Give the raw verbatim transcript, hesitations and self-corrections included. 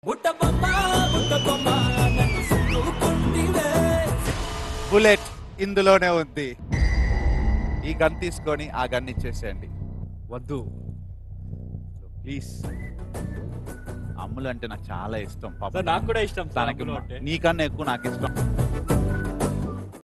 Bullet ఇందులోనే ఉంది. ఈ గన్ తీసుకొని ఆ గన్ ఇచ్చేసేయండి. వద్దు ప్లీజ్. అమ్ములు అంటే నాకు చాలా ఇష్టం. పాపం నాకు కూడా ఇష్టం తనకి నీకన్నా ఎక్కువ నాకు ఇష్టం.